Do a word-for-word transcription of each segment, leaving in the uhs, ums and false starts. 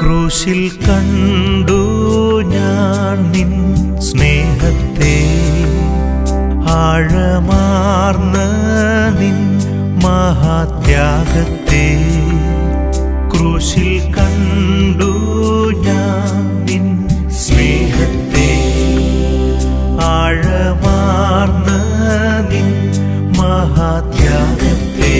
ക്രൂശിൽ കണ്ടു ഞാൻ നിൻ സ്നേഹത്തെ, ആഴമാർന്ന നിൻ മഹാത്യാഗത്തെ. ക്രൂശിൽ കണ്ടു ഞാൻ നിൻ സ്നേഹത്തെ, ആഴമാർന്ന നിൻ മഹാത്യാഗത്തെ.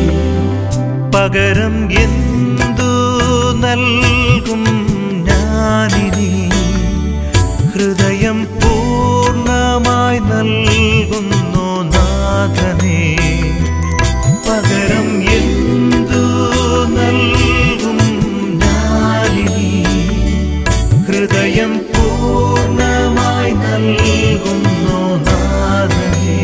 പകരം എന്തു നൽകും ഞാനിനി, ഹൃദയം പൂർണ്ണമായി നൽകുന്നു നാഥനേ. പകരം എന്തു നൽകും ഞാനിനി, ഹൃദയം പൂർണ്ണമായി നൽകുന്നു നാഥനേ.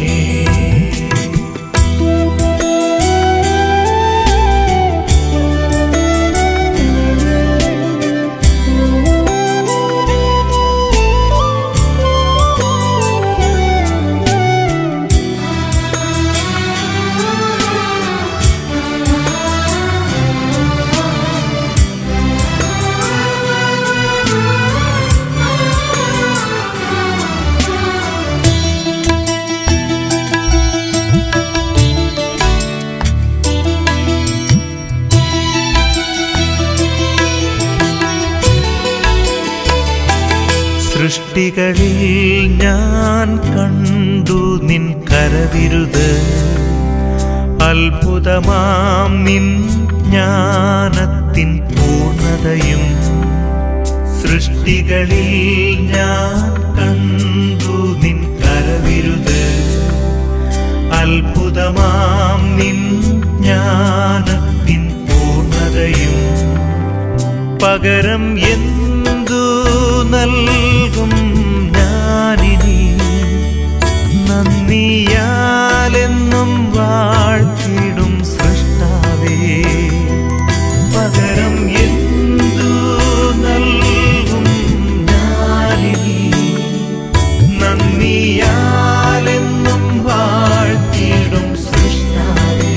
സൃഷ്ടികളിൽ ഞാൻ കണ്ടു നിൻ കരവിരുത്, അത്ഭുതമാം നിൻ ജ്ഞാനത്തിൻ പൂർണ്ണതയും. സൃഷ്ടികളിൽ ഞാൻ കണ്ടു നിൻ കരവിരുത്, അത്ഭുതമാം നിൻ ജ്ഞാനത്തിൻ പൂർണ്ണതയും. പകരം എന്തു നൽകും ഞാനിനി, നന്ദിയാലെന്നും വാഴ്ത്തിടും സൃഷ്ടാവേ. പകരം എന്തു നൽകും ഞാനിനി, നന്ദിയാലെന്നും വാഴ്ത്തിടും സൃഷ്ടാവേ.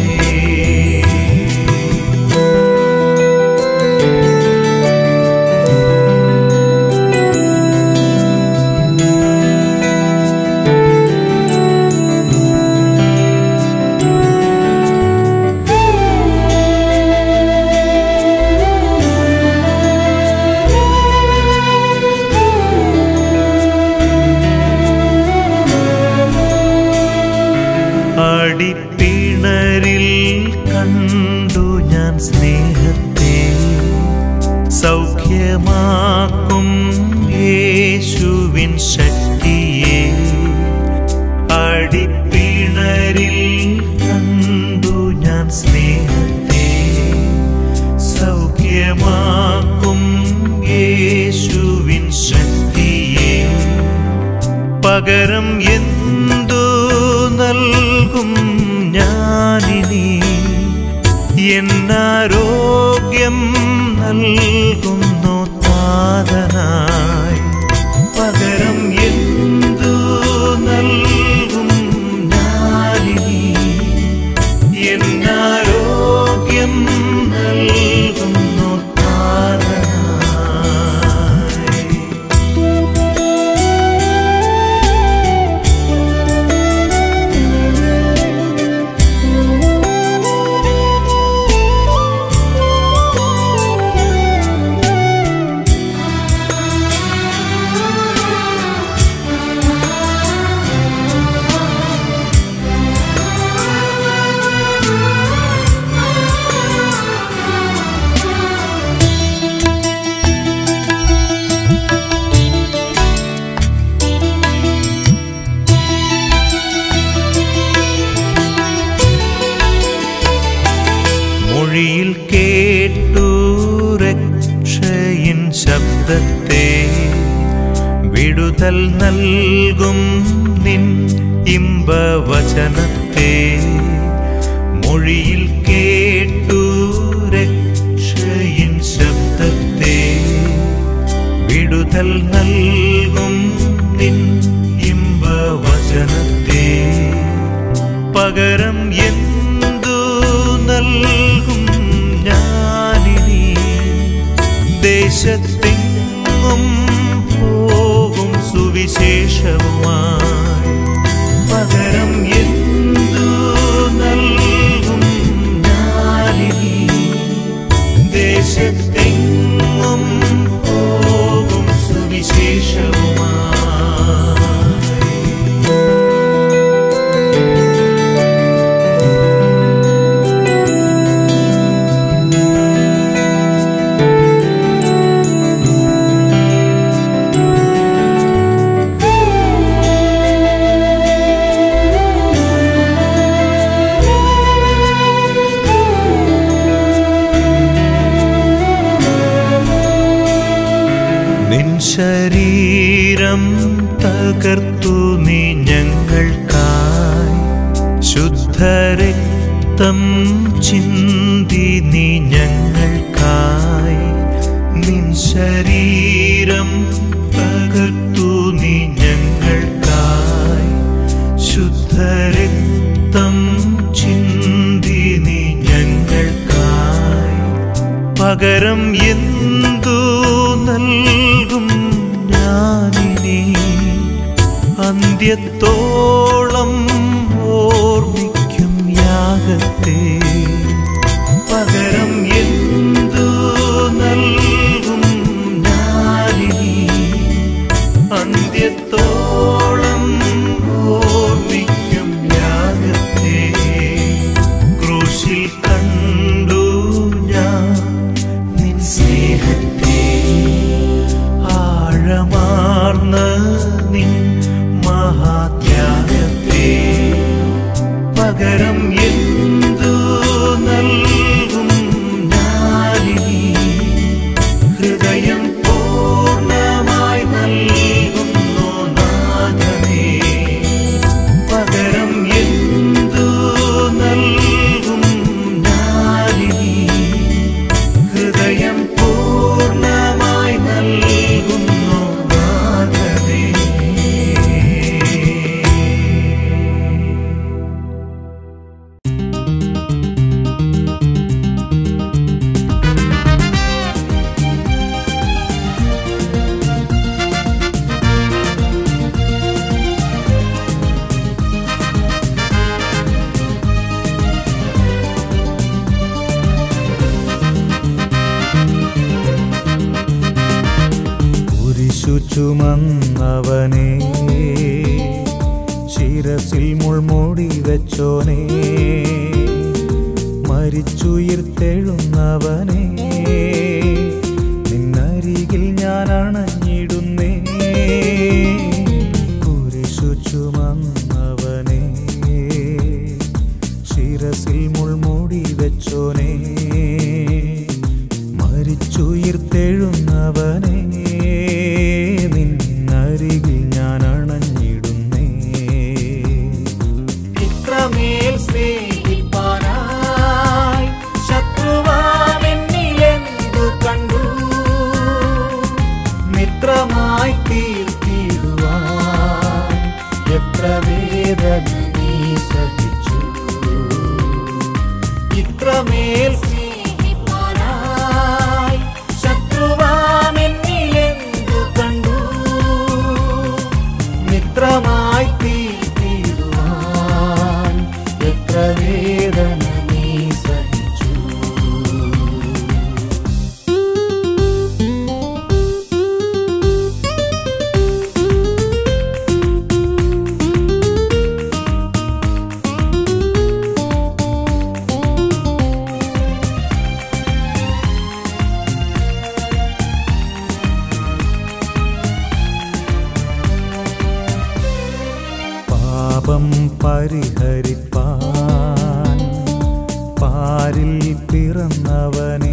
അടിപ്പിണരിൽ കണ്ടു ഞാൻ സ്നേഹത്തെ, സൗഖ്യമാക്കും യേശുവിൻ ശക്തിയെ. അടിപ്പിണരിൽ കണ്ടു ഞാൻ സ്നേഹത്തെ, സൗഖ്യമാക്കും യേശുവിൻ ശക്തിയെ. പകരം എന്തു നൽകും ഞാനിനി, എന്നാരോഗ്യം നൽകുന്നു താതനായി. പകരം എന്തു നൽകും ഞാനിനി, എന്നാരോഗ്യം നൽകുന്നു താതനായി. മൊഴിയിൽ കേട്ടു രക്ഷയിൻ ശബ്ദത്തെ, വിടുതൽ നൽകും നിൻ ഇമ്പവചനത്തെ. മൊഴിയിൽ കേട്ടു രക്ഷയിൻ ശബ്ദത്തെ, വിടുതൽ നൽകും നിൻ ഇമ്പവചനത്തെ. പകരം എന്തു നൽകും ഞാനിനി, ദേശത്തെങ്ങും പോകും സുവിശേഷവുമായി. ശരീരം തകർത്തു നീ ഞങ്ങൾക്കായി, ശുദ്ധരക്തം ചിന്തി നീ ഞങ്ങൾക്കായി. നിൻ ശരീരം തകർത്തു നീ ഞങ്ങൾക്കായി, ശുദ്ധരക്തം ചിന്തി നീ ഞങ്ങൾക്കായി. പകരം എന്തു നൽകും ഞാനിനി, അന്ത്യത്തോളം ഓർമ്മിക്കും യാഗത്തെ. പകരം എന്തു നൽകും ഞാനിനി, അന്ത്യത്തോളം ഓർമ്മിക്കും യാഗത്തെ. ക്രൂശിൽ കണ്ടു ഞാൻ നിൻ സ്നേഹത്തെ, ആഴമാർന്ന നിൻ മഹാത്യാഗത്തെ. പകരം എന്തു നൽകും ഞാനിനി, ഹൃദയം പൂർണ്ണമായി നൽകുന്നു നാഥനേ. പകരം എന്തു നൽകും ഞാനിനി, ഹൃദയം പൂർണ്ണമായി നൽകുന്നു നാഥനേ. കുരിശു ചുമന്നവനേ, ശിരസിൽ മുൾമുടി വെച്ചോനേ, മരിച്ചുയിർത്തെഴുന്നവനേ, നിന്നരികിൽ ഞാൻ അണഞ്ഞിടുന്നേ. കുരിശു ചുമന്നവനേ, ശിരസിൽ മുൾമുടി വെച്ചോനേ, മരിച്ചുയിർത്തെഴുന്നവനേ, നിന്നരികിൽ ഞാൻ അണഞ്ഞിടുന്നേ. ഇത്രമേൽ സ്നേഹിപ്പാനായി ശത്രുവാമെന്നിലെന്തു കണ്ടു, മിത്രമായി തീർത്തിടുവാൻ എത്ര വേദന നീ സഹിച്ചു. ഇത്രമേൽ സ്നേഹിപ്പാനായി ശത്രുവാമെന്നിലെന്തു കണ്ടു, മിത്രമായി തീർത്തിടുവാൻ എത്ര വേദന നീ സഹിച്ചു. പാപം പരിഹരിപ്പാൻ പാരിൽ പിറന്നവനേ,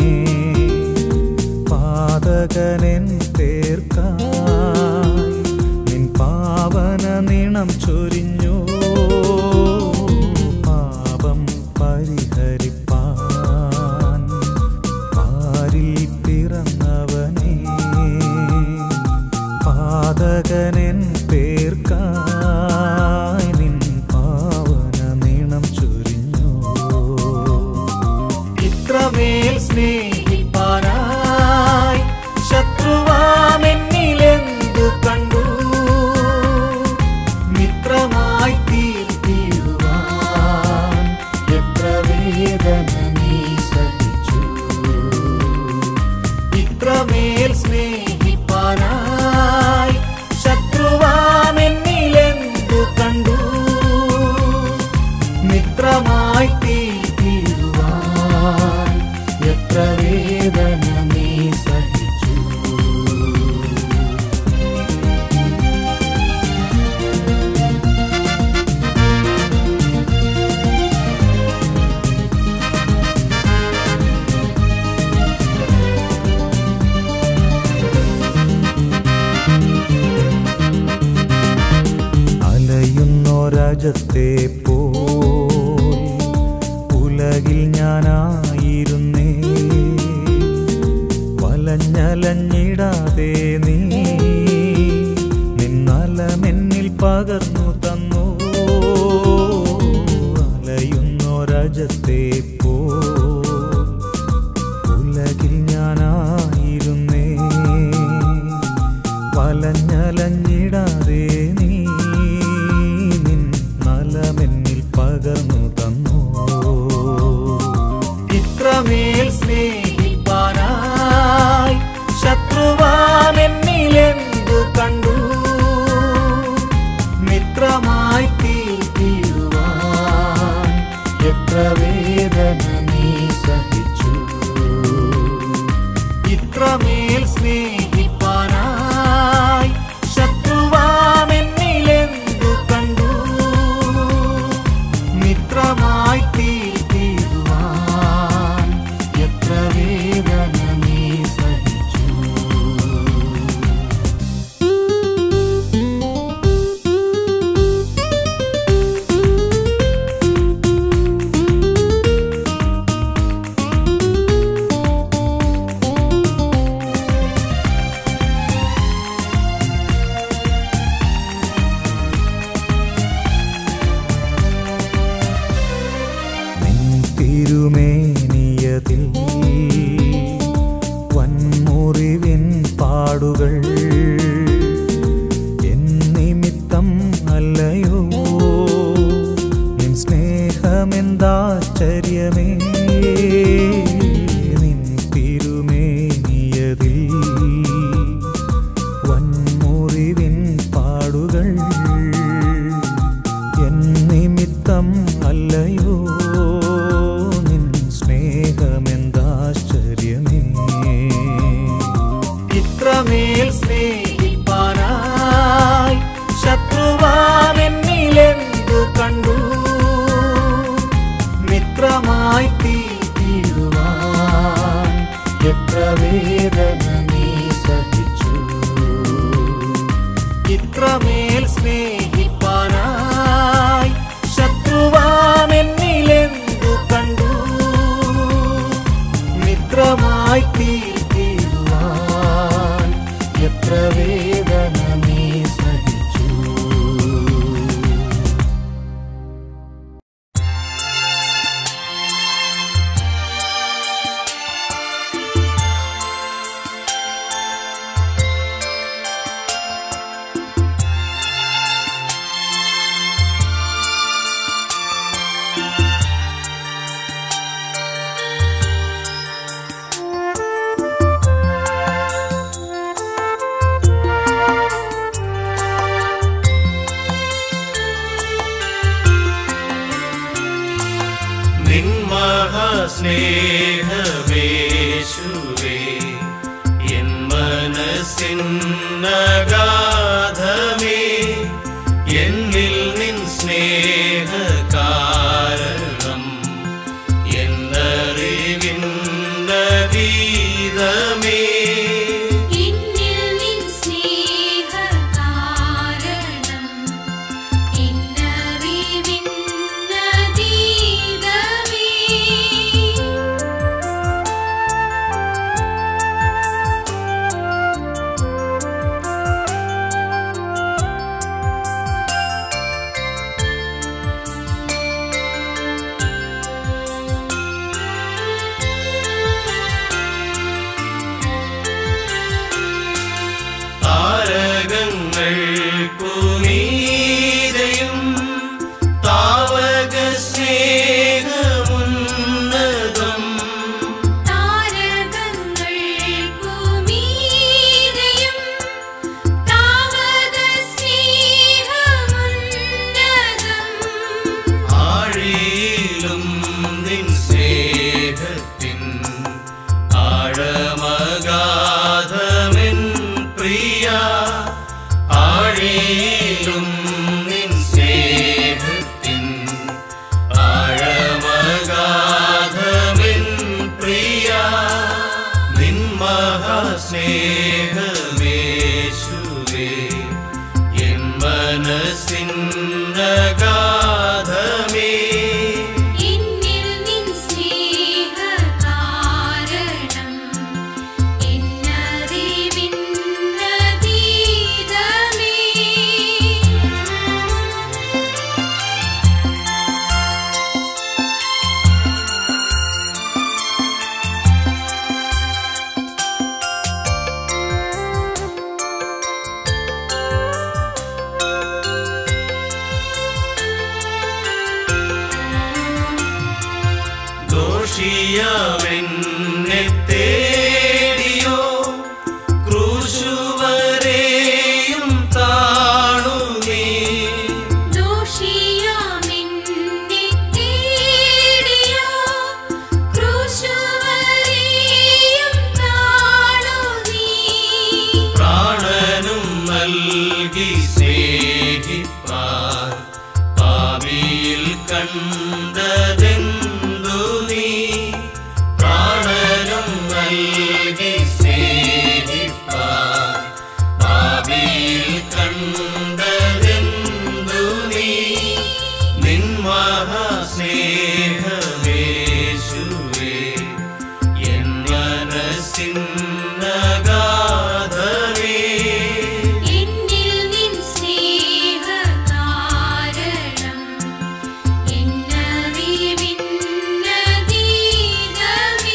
പാതകനെൻ പേർക്കായി നിൻ പാവന നിണം ചൊരിഞ്ഞു. പാപം പരിഹരിപ്പാൻ പാരിൽ പിറന്നവനേ, പാതകനെൻ പേർക്കായി നിൻ പാവന നിണം ചൊരിഞ്ഞു. ഇത്രമേൽ സ്നേഹിപ്പാനായി ശത്രുവാമെന്നിലെന്തു കണ്ടു, മിത്രമായി തീർത്തിടുവാൻ എത്ര വേദന നീ സഹിച്ചു. വേദന നീ സഹിച്ചു. അലയുന്നൊരജത്തെ പോൽ ഉലകിൽ ഞാനായിരുന്നേ, വലഞ്ഞലഞ്ഞിടാതെ നീ നിന്നലമെന്നിൽ പകർന്നു തന്നു. അലയുന്നൊരജത്തെ പോൽ ഉലകിൽ ഞാനായിരുന്നേ, വലഞ്ഞലഞ്ഞിടാതെ നീ നിന്നലമെന്നിൽ പകർന്നു തന്നു. ഇത്രമേൽ സ്നേഹിപ്പാനായി ശത്രുവാനെന്നിലെന്തു കണ്ടു, മിത്രമായി തീർത്തിടുവാൻ എത്ര വേദന നീ സഹിച്ചു. ഇത്രമേൽ സ്നേഹിപ്പാനായി ശത്രുവാനെന്നിലെന്തു കണ്ടു, മിത്രമായി തീർത്തിടുവാൻ എത്ര വേദന നീ സഹിച്ചു. തിരുമേനിയതിൽ വൻമുറിവിൻ പാടുകൾ എന്നിമിത്തം അല്ലയോ, നിൻ സ്നേഹമെന്താശ്ചര്യമേ. നിൻ തിരുമേനിയതിൽ വൻമുറിവിൻ പാടുകൾ എന്നിമിത്തം അല്ലയോ, സ്നേഹമെന്താശ്ചര്യമേ. ഇത്രമേൽ സ്നേഹിപ്പാനായി ശത്രുവാനെന്നിലെന്തു കണ്ടു, മിത്രമായി തീർത്തിടുവാൻ എത്ര വേദന നീ സഹിച്ചു. ഇത്രമേൽ സ്നേഹിപ്പാനായി ശത്രുവാനെന്നിലെന്തു കണ്ടു, മിത്രമായി തീർത്തിടുവാൻ എത്ര വേദന നീ സഹിച്ചു. സ്നേഹമേശുവേ എൻ മനസ്സിന്നഗാധമേ, എന്നിൽ നിൻ സ്നേഹ കാരണം എന്നറിവിന്നതീതമേ. സ്നേഹമേശുവേ എൻ മനസ്സിന്നഗാധമേ എന്നിൽ നിൻ സ്നേഹകാരണം എന്നറിവിന്നതീതമേ ദോഷിയാമെന്നെ തേടിയോ ക്രൂശുവരെയും താണു നീ ദോഷിയാമെന്നെ തേടിയോ ക്രൂശുവരെയും താണു നീ പ്രാണനും നൽകി സ്നേഹിപ്പാൻ പാപിയിൽ കണ്ടതെന്തു നീ പ്രാണനും നൽകി സ്നേഹിപ്പാൻ പാപിയിൽ കണ്ടതെന്തു നീ നിൻ മഹാസ്നേഹമേശുവേ എൻ മനസ്സിന്നഗാധമേ എന്നിൽ നിൻ സ്നേഹകാരണം എന്നറിവിന്നതീതമേ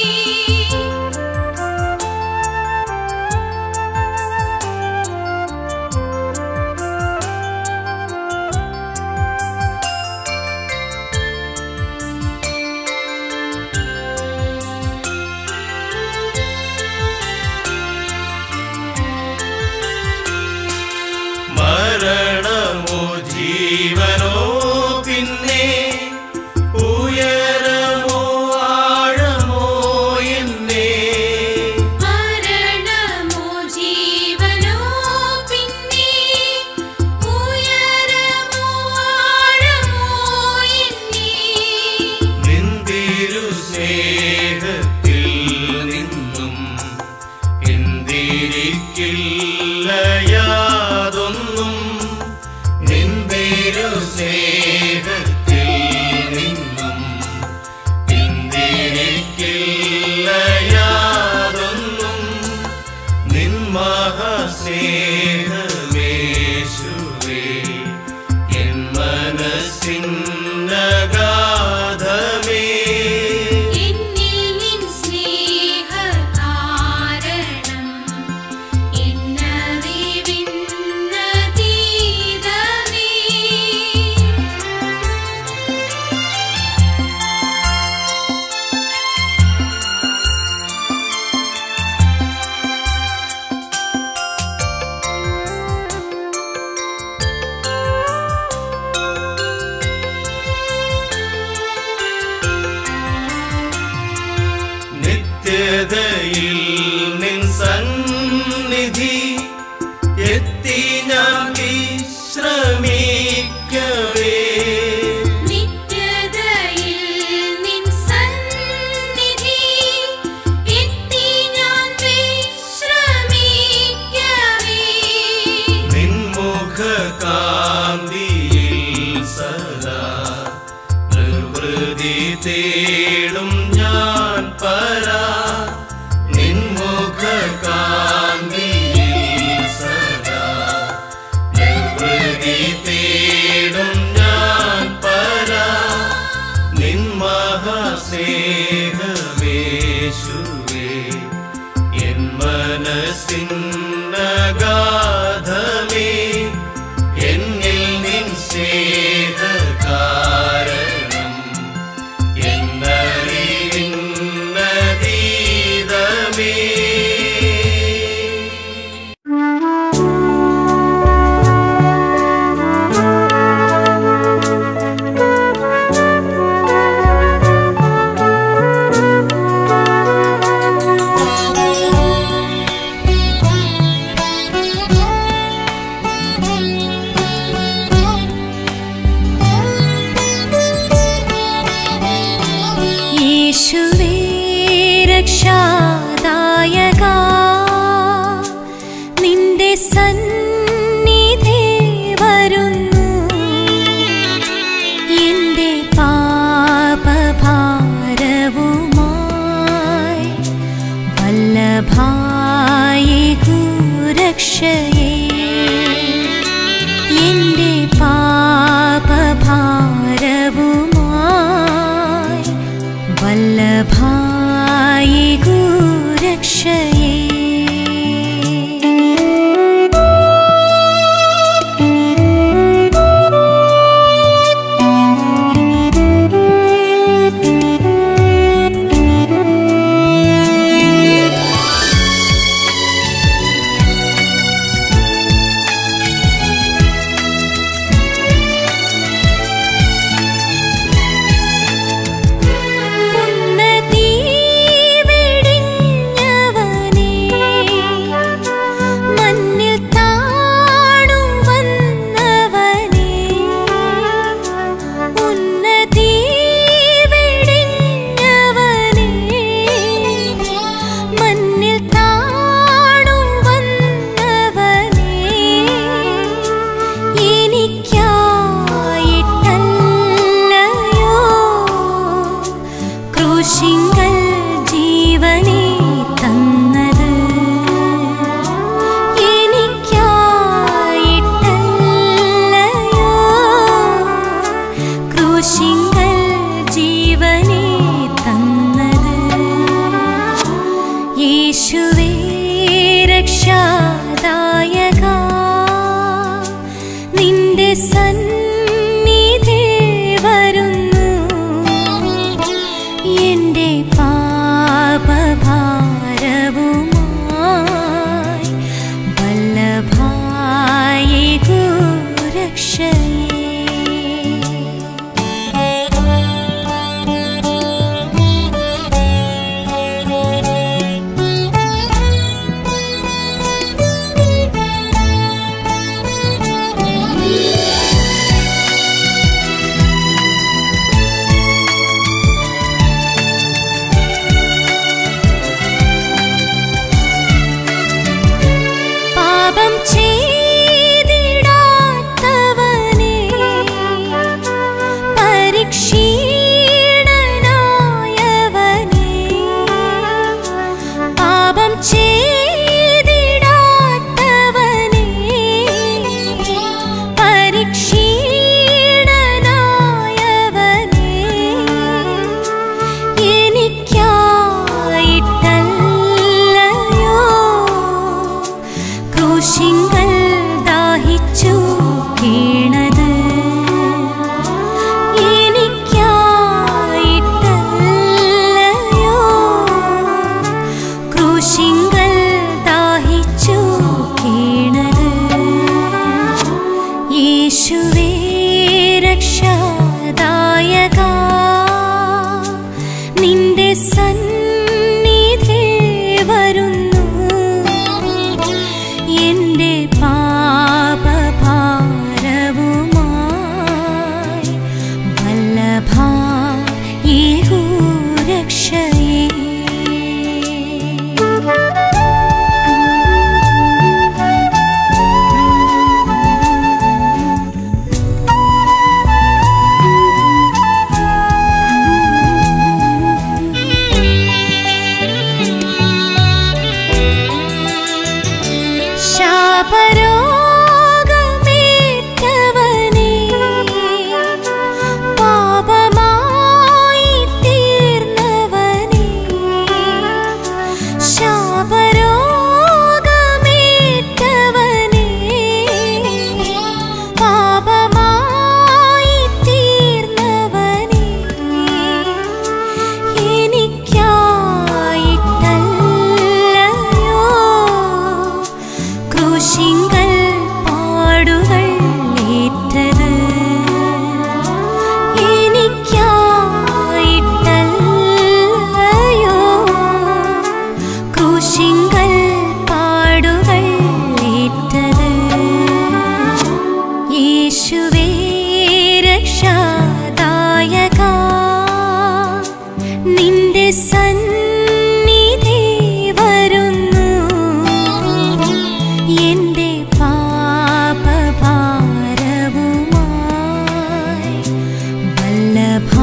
മരണമോ ജീവനോ പിന്നെ ഉയരമോ ആഴമോ എന്നെ മരണമോ ജീവനോ പിന്നെ ഉയരമോ ആഴമോ എന്നേ നിന്തിരു സ്നേഹത്തിൽ നിന്നും പിന്തിരിക്കില്ല യാതൊന്നും നിന്തിരു സ്നേഹത്തിൽ നിന്നും പിന്തിരിക്കില്ല യാതൊന്നും നിൻ മഹാസ്നേഹമേശുവേ എൻ മനസ്സിന്നഗാധമേ എന്നിൽ നിൻ സ്നേഹകാരണം എന്നറിവിന്നതീതമേ നിത്യതയിൽ നിൻ സന്നിധി എത്തി ഞാൻ വിശ്രമിക്കവേ നിത്യതയിൽ നിൻ സന്നിധി എത്തി ഞാൻ വിശ്രമിക്കവേ നിൻ മുഖകാന്തിയിൽ സദാ പ്രവൃത്തി തേടും ഞാൻ പരാ നിൻ മുഖകാന്തിയിൽ സദാ പ്രവൃത്തി തേടും ഞാൻ പരാ നിൻ മഹാസ്നേഹമേശുവേ എൻ മനസ്സിന്നഗാധമേ എന്നിൽ നിൻ സ്നേഹകാരണം എന്നറിവിന്നതീതമേ യേശുവേ രക്ഷാദായകാ വല്ലഭായേകൂ രക്ഷയേ എന്റെ പാപഭാരവുമായി വല്ലഭായേകൂ രക്ഷയേ.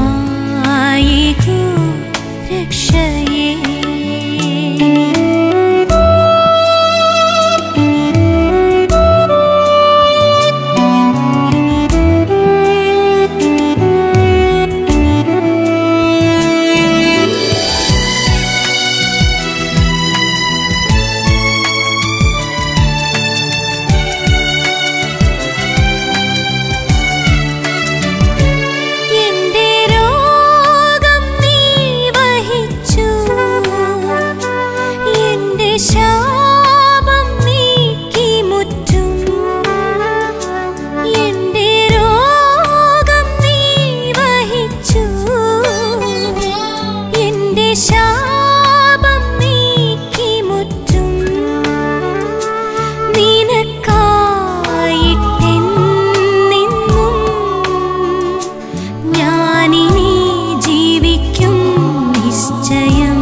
വല്ലഭായേകൂ രക്ഷയേ. ശാപം നീക്കി മുറ്റും നിനക്കായിട്ടെന്നെന്നും ഞാനിനി ജീവിക്കും നിശ്ചയം.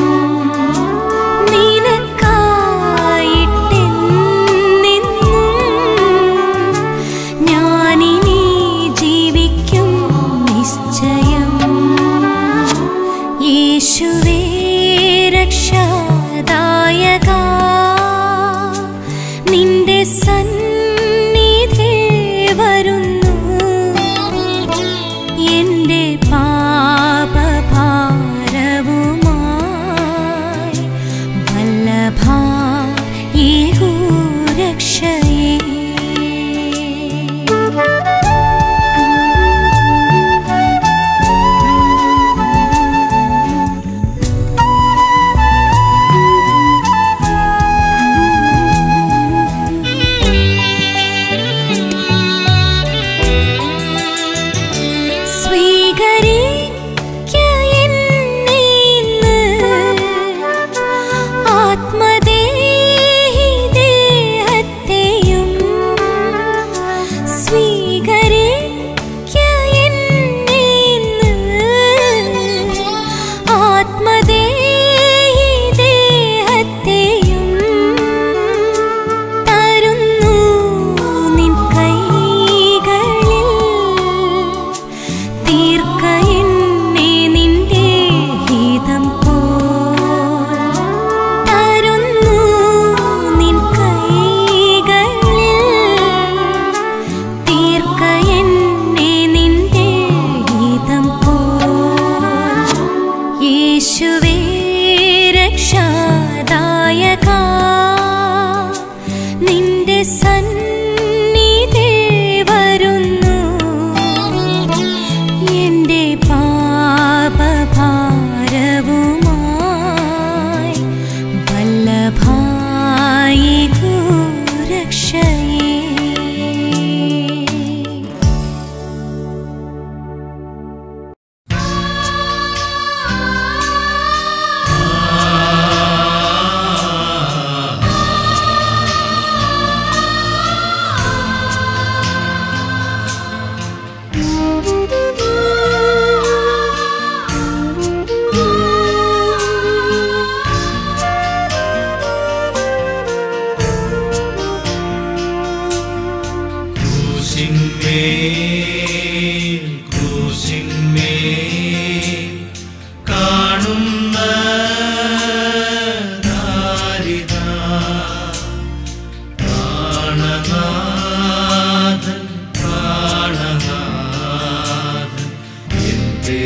നിനക്കായിട്ടെന്നെന്നും ഞാനിനി ജീവിക്കും നിശ്ചയം. യേശുവേ രക്ഷാദായകാ, നിന്റെ സന്നിധി വരുന്നു. എന്റെ പാപഭാരവുമായി വല്ലഭാ യേഹൂ രക്ഷയേ. സ്വീകരിക്ക എന്നെ ഇന്ന് ആത്മദേഹി ദേഹത്തെയും. സ്വീകരിക്ക എന്നെ ഇന്ന് ആത്മദേഹി ദേഹത്തെയും. തരുന്നു നിൻ കൈകളിൽ, തീർക്ക എന്നെ നിന്റെ ഹിതം പോൽ. തരുന്നു നിൻ കൈകളിൽ, തീർക്ക എന്നെ നിന്റെ ഹിതം പോൽ. യേശുവേ രക്ഷാദായകാ, നിന്റെ സന്നിധി വരുന്നു. എന്റെ പാപഭാരവുമായി വല്ലഭാ യേഹൂ രക്ഷയേ. ക്രൂശിന്മേൽ ക്രൂശിന്മേൽ കാണുന്ന ദാരിദ്രാ, പ്രാണനാഥൻ പ്രാണനാഥൻ എൻ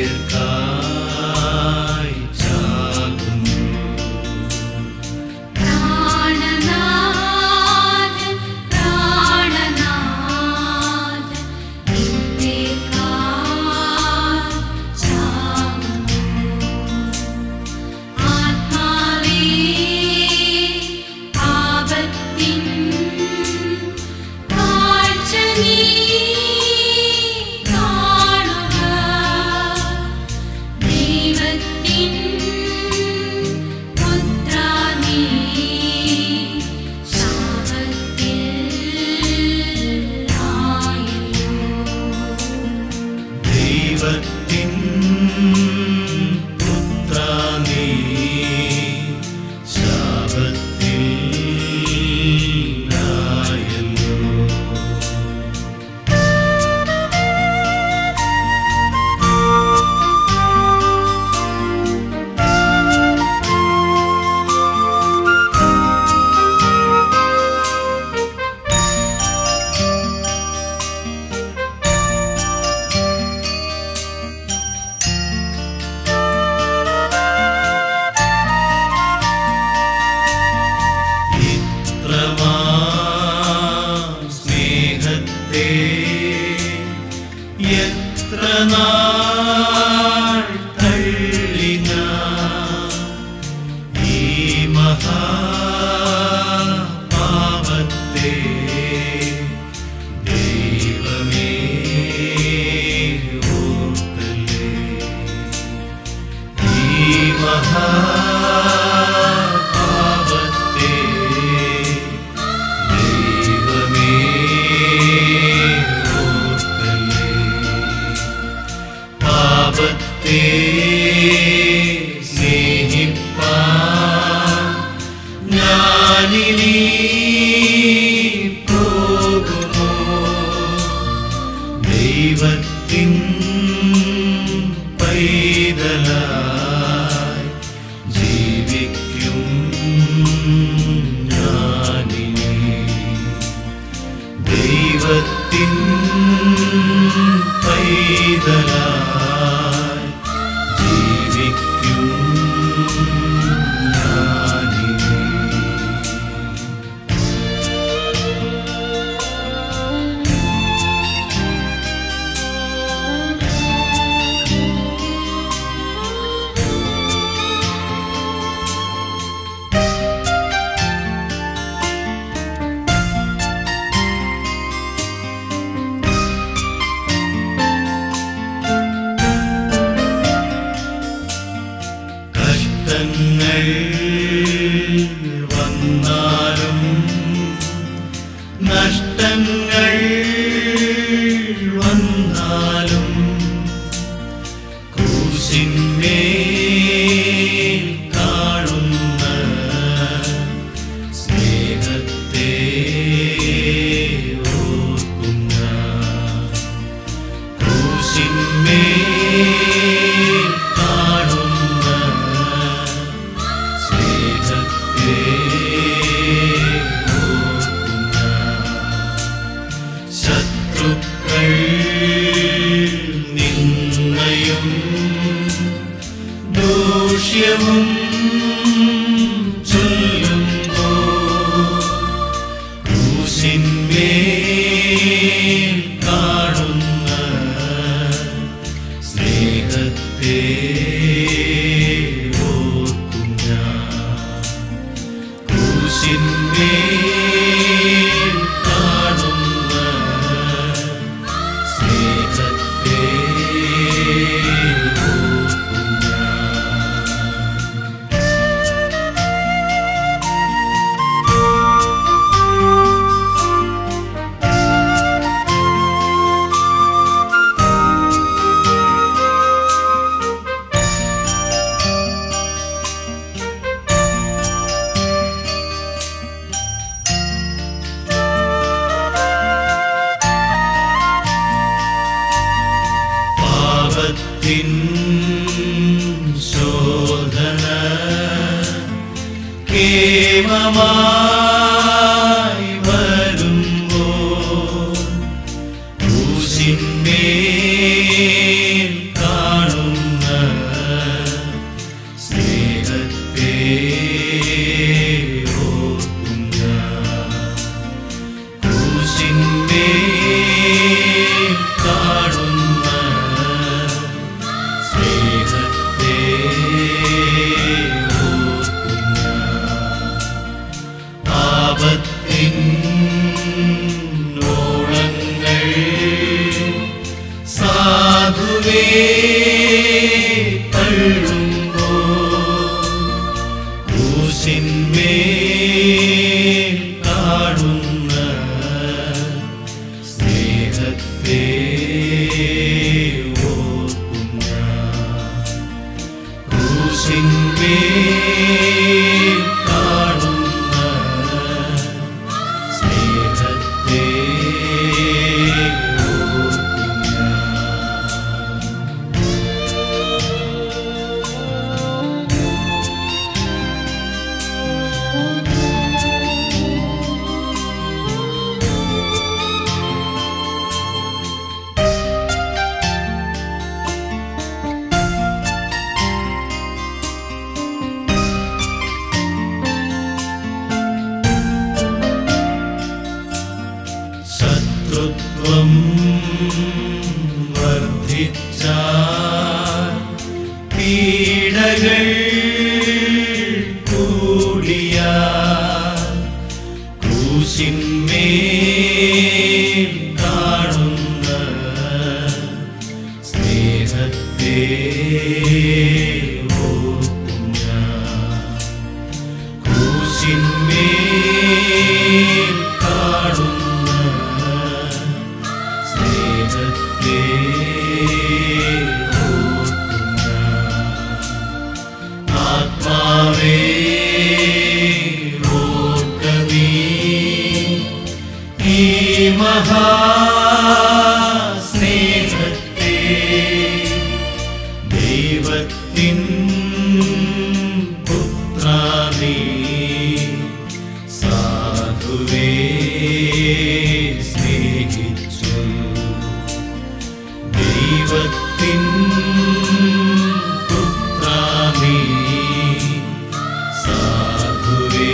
പേർക്കായി ചാകുന്നു. പ്രാണനാഥൻ പ്രാണനാഥൻ നിന്റേക്കായി ചാകുന്നു. ആത്മാവേ പാപത്തിൻ കാഴ്ച നീ കാണുക. ദൈവത്തിൻ പുത്രാ നീ ശാപത്തിൽ ആയല്ലോ. ദൈവത്തിൻ പുത്രാ നീ ശാപത്തിൽ ആയല്ലോ. ഇത്രമാം സ്നേഹത്തെ എത്ര നാൾ തള്ളി ഞാൻ ഈ മഹാപാപത്തെ. ദൈവമേ ഓർക്കല്ലേ ഈ മഹാ പാപത്തെ ദൈവമേ ഓർക്കല്ലേ. പാപത്തെ സ്നേഹിപ്പാൻ ഞാനിനി പോകുമോ? ദൈവത്തിൻ പൈതലായി ജീവിക്കും ഞാനിനി. ദൈവത്തിൻ പൈതലായി ജീവിക്കും ഞാനിനി. കഷ്ടങ്ങൾ വന്നാലും നഷ്ടങ്ങൾ വന്നാലും ക്രൂശിന്മേൽ കാണുന്ന സ്നേഹത്തെ ഓർക്കുന്ന. ക്രൂശിന്മേൽ കാണുന്ന സ്നേഹത്തെ ഓർക്കുന്ന. ശത്രുക്കൾ നിന്നയും ദൂഷ്യവും ചൊല്ലുമ്പോൾ ക്രൂശിന്മേൽ കാണുന്ന സ്നേഹത്തെ ഓർക്കുന്ന. ക്രൂശിന്മേൽ കാണുന്ന സ്നേഹത്തെ ഓർക്കുന്ന. പാപത്തിൻ ശോധന കേമമായി വരുമ്പോൾ ക്രൂശിന്മേൽ കാണുന്ന സ്നേഹത്തെ ഓർക്കുന്ന. ക്രൂശിന്മേൽ കാണുന്ന സ്നേഹത്തെ ഓർക്കുന്ന. പാപത്തിൻ ഓളങ്ങൾ സാധുവേ തള്ളുമ്പോൾ ക്രൂശിന്മേൽ കാണുന്ന സ്നേഹത്തെ ഓർക്കുന്ന. ക്രൂശിന്മേൽ കാണുന്ന സ്നേഹത്തെ ഓർക്കുന്ന. ആത്മാവേ ഓർക്കനീ ഈ മഹാസ്നേഹത്തെ ദൈവത്തിൻ പുത്രാനീ സാധുവേ സ്നേഹിച്ചു ദൈവത്തിൻ പുത്രാനീ സാധുവേ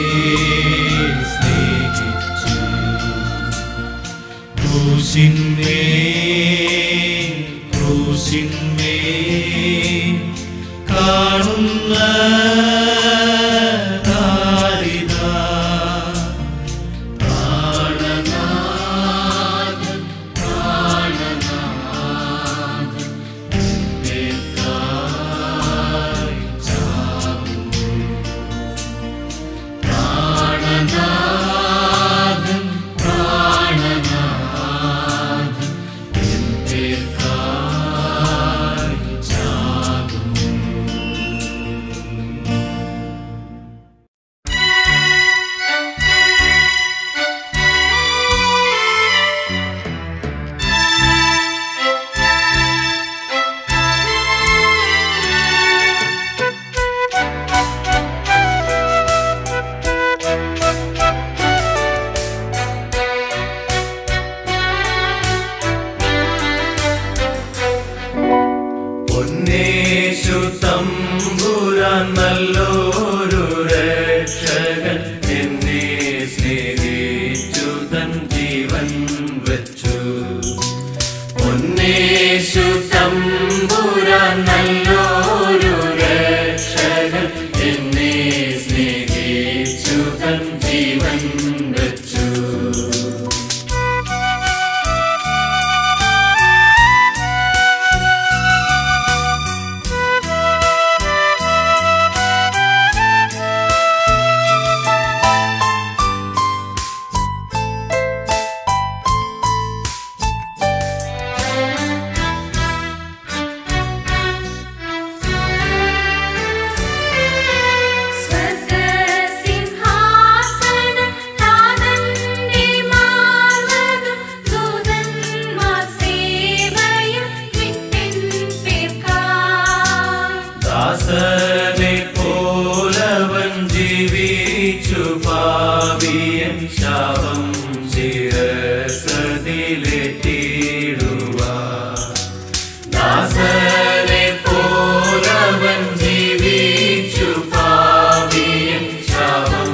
സ്നേഹിച്ചു ക്രൂശിന്മേ ക്രൂശിന്മേ കാണുന്ന താരിതാ പ്രാണനാഥൻ പ്രാണനാഥൻ നിനക്കായി ചാകുന്നു പ്രാണനാഥൻ പ്രാണനാഥൻ നിനക്കായി ചാകുന്നു. പൊന്നേശു തമ്പുരാൻ നല്ലൊരു രക്ഷകൻ എന്നെ സ്നേഹിച്ചു തൻ ജീവൻ വച്ചു പൊന്നേശു തമ്പുരാൻ നല്ലൊരു രക്ഷകൻ എന്നെ സ്നേഹിച്ചു തൻ ജീവൻ വച്ചു സ്വർഗസിംഹാസനം താതന്റെ മാർവതും ദൂതന്മാർ സേവയും വിട്ടിൻ പേർക്കായി ദാസനെ പോലവൻ ജീവിച്ചു പാപിയൻ ശാപം ശിരസതിലേറ്റിടുവാൻ ദാസനെ പോലവൻ ജീവിച്ചു പാപിയൻ ശാപം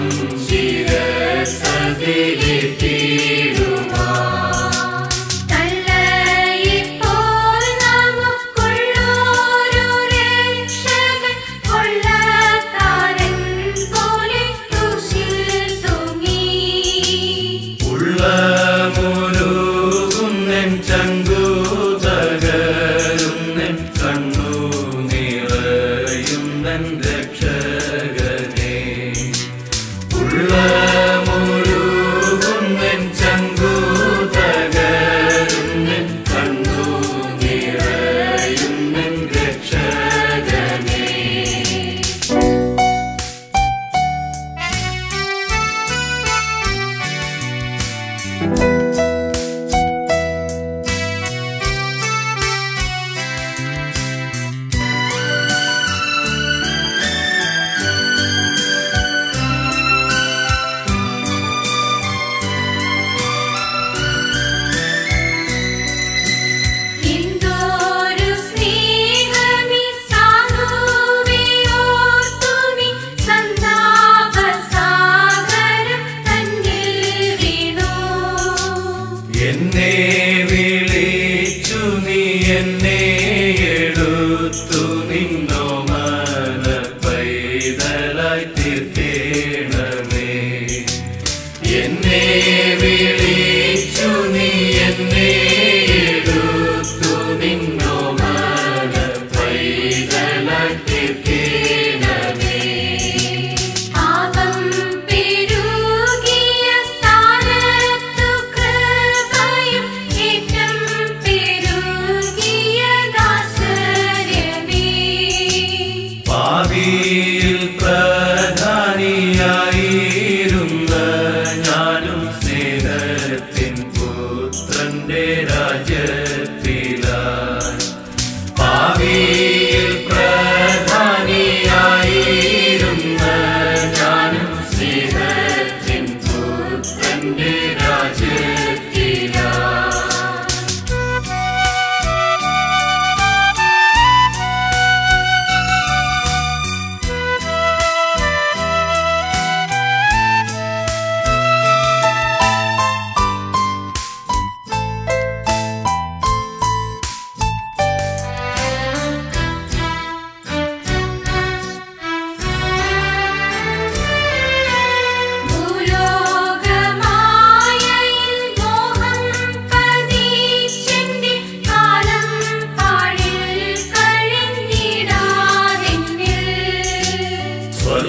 ശിരസതിലേറ്റിടുവാൻ തള്ളയിപ്പോൾ നമുക്കുള്ളൊരു രക്ഷകൻ കൊള്ളക്കാരൻ പോലെ ക്രൂശിൽ തൂങ്ങി ഉള്ള മുരുകുന്നൻ ചങ്കു തകരുന്നൻ കണ്ണു നിറയുന്നൻ രക്ഷകനെ ഉള്ള മുരുകുന്നൻ ചങ്കു തകരുന്നൻ കണ്ണു നിറയുന്നൻ രക്ഷകനെ എന്തോരു സ്നേഹമീ സാധുവേ ഓർത്തുമീ സന്താപസാഗരം തന്നിൽ വീണു എന്നെ വിളിച്ചു നീ എന്നെ എടുത്തു നിന്നോ മന പൈതലായി തീർക്കേണമേ എന്നെ വിളിച്ചു നീ എന്നെ എടുത്തു നിന്നോ മന പൈതലായി തീർക്കേണമേ പാപം പെരുകിയ സ്ഥാനത്തു കൃപയും ഏറ്റം പെരുകിയ ദാസരവേ പാപിയിൽ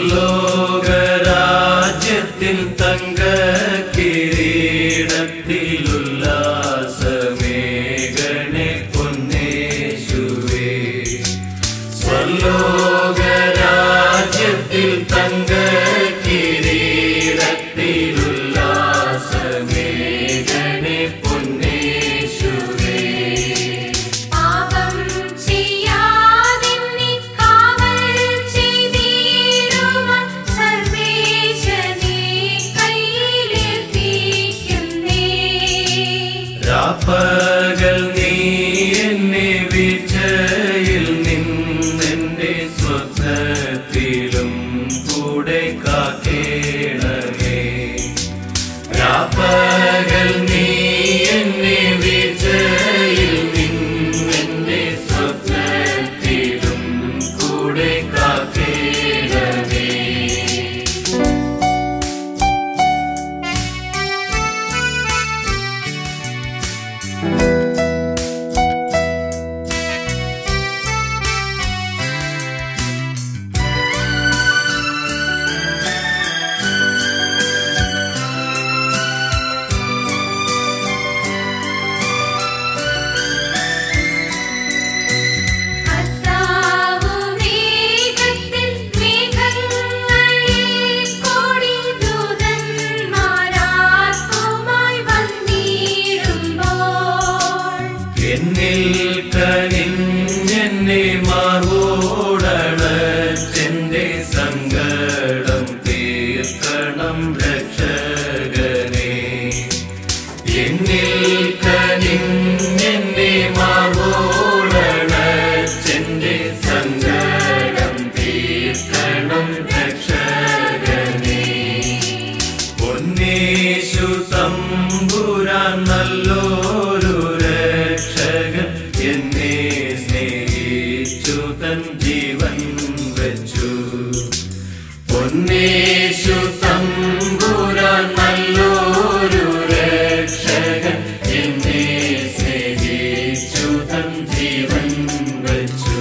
സ്വർലോകരാജ്യത്തിൽ തങ്ക കിരീടത്തിൽ ഉല്ലാസമേഘനെ പൊന്നേശുവേ. സ്വർലോകരാജ്യത്തിൽ തങ്ക കിരീടത്തിൽ ഉല്ലാസമേഘനെ പൊന്നേശുവേ. പാപം ചെയ്യാതിന്നി കാവൽ ചെയ്തിടുവാൻ സർവേശനെ കയ്യിലേൽപ്പിക്കുന്നേ. രാപ്പകൽ നീ എന്നെ വീഴ്ചയിൽ നിന്നെന്റെ സ്വപ്നത്തിലും കൂടെ കാക്കേണമേ. രാപ്പകൽ നീ എന്നെ വീഴ്ചയിൽ നിന്നെന്റെ സ്വപ്നത്തിലും കൂടെ കാക്കേണമേ. കർത്താവ് മേഘത്തിൽ മേഘങ്ങളിൽ കോടി ദൂതന്മാരാർക്കുമായി വന്നിടുമ്പോൾ എന്നിൽ കനിഞ്ഞെന്നെ മാർവോടണച്ചെന്റെ സങ്കടം തീർക്കണം രക്ഷകനെ. എന്നിൽ കനിഞ്ഞെന്നെ മാർവോടണച്ചെന്റെ സങ്കടം തീർക്കണം രക്ഷകനെ. പൊന്നേശു തമ്പുരാൻ നല്ലൊരു രക്ഷകൻ എന്നെ സ്നേഹിച്ചു തൻ ജീവൻ വെച്ചു. പൊന്നേശു തമ്പുരാൻ നല്ലൊരു രക്ഷകൻ എന്നെ സ്നേഹിച്ചു തൻ ജീവൻ വെച്ചു.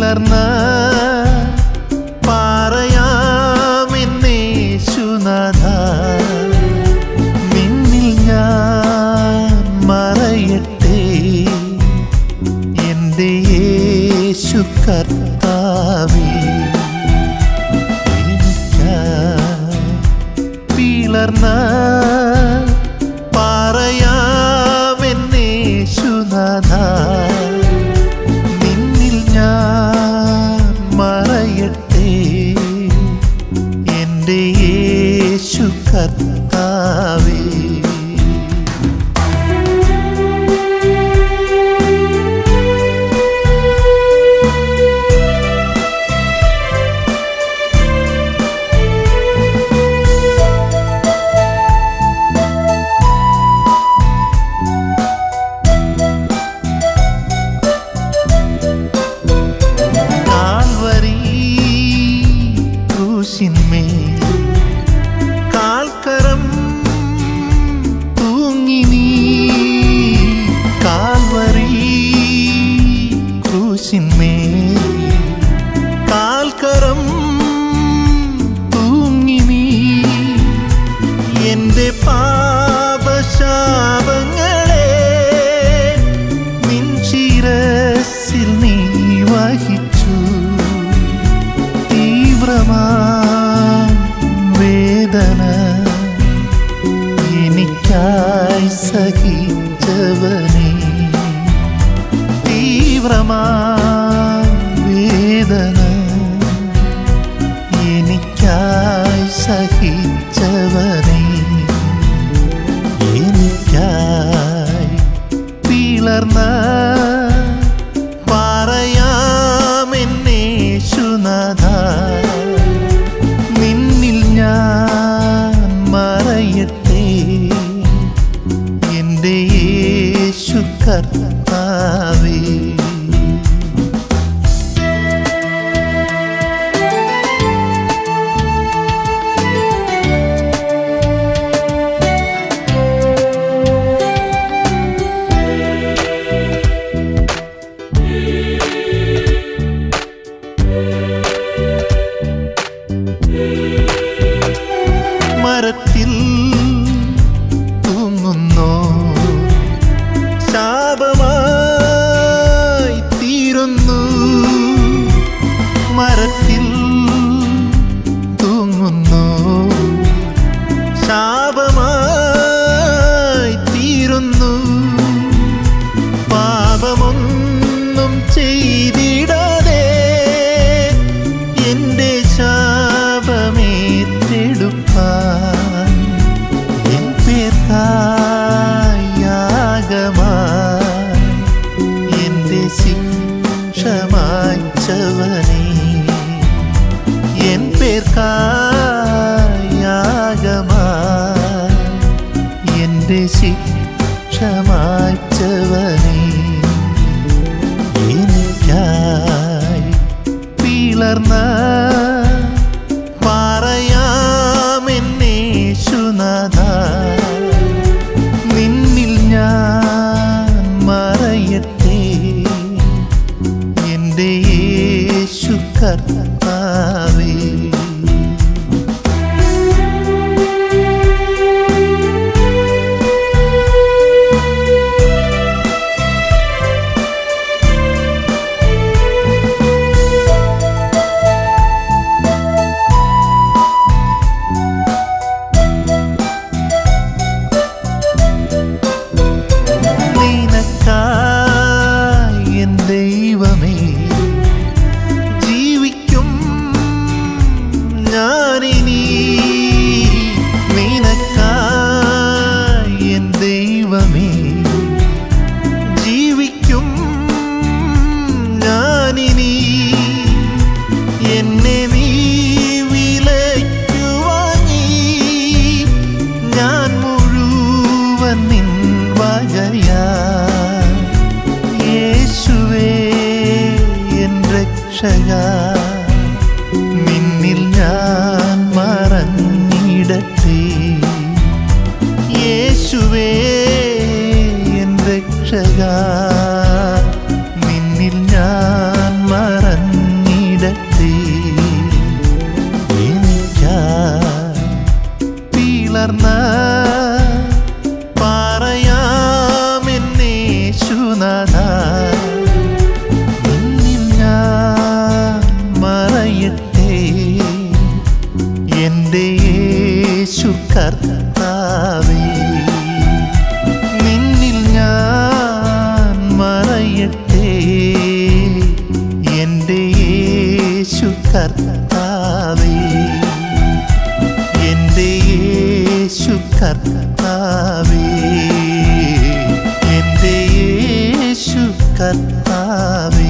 പിളർന്ന പാറയാമെന്നേശുനാഥ നിന്നിൽ ഞാൻ മറയട്ടെ എൻ്റെ യേശു കർത്താവേ പിളർന്ന പാറയാമെന്നേശുനാഥ നിന്നിൽ ഞാൻ മറയട്ടെ എൻ്റെ യേശു കർത്താവേ കാൽക്കരം തൂങ്ങി നീ കാൽവരി ക്രൂശിന്മേൽ കാൽക്കരം തൂങ്ങി നീ എൻ്റെ പാപശാപങ്ങളെ നിൻ ശിരസിൽ നീ വഹിച്ചു തീവ്രമാ വേദന എനിക്കായി സഹിച്ചവനേ തീവ്രമാ വേദന എനിക്കായി സഹിച്ചവനേ എനിക്കായി പിളർന്ന പാറയാമെന്നേശുനാഥ നിന്നിൽ ഞാൻ മറയട്ടെ എൻ്റെ യേശു കർത്താവേ മരത്തിൽ തൂങ്ങുന്നോ ശാപമായി തീരുന്നു മരത്തിൽ തൂങ്ങുന്നോ ശാപമായി തീരുന്നു പാപമൊന്നും ചെയ്തിടാതെ എൻ്റെ ശാപമേറ്റെടുപ്പാൻ എൻ പേർക്കായാഗമായി എൻ്റെ ശിക്ഷ മായ്ച്ചവനേ എൻ പേർക്കായാഗമായി എൻ്റെ ശിക്ഷ മായ്ച്ചവനേ എനിക്കായി പിളർന്ന പാറയാമെന്നേശുനാഥ നിന്നിൽ ഞാൻ മറയട്ടെ എൻ്റെ യേശു കർത്താവേ ദൈവമേ ജീവിക്കും ഞാനിനി നിനക്കായി എൻ ദൈവമേ ജീവിക്കും ഞാനിനി എന്നെ നീ വിലയ്ക്കു വാങ്ങി ഞാൻ മുഴുവൻ നിൻ വകയാ യേശുവേ എൻ രക്ഷകാ നിന്നിൽ ഞാൻ മറഞ്ഞിടട്ടെ യേശുവേ എൻ രക്ഷകാ നിന്നിൽ ഞാൻ മറഞ്ഞിടട്ടെ കർത്താവേ, എൻ്റെ യേശു കർത്താവേ, എൻ്റെ യേശു കർത്താവേ.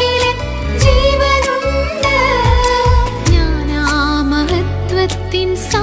Inside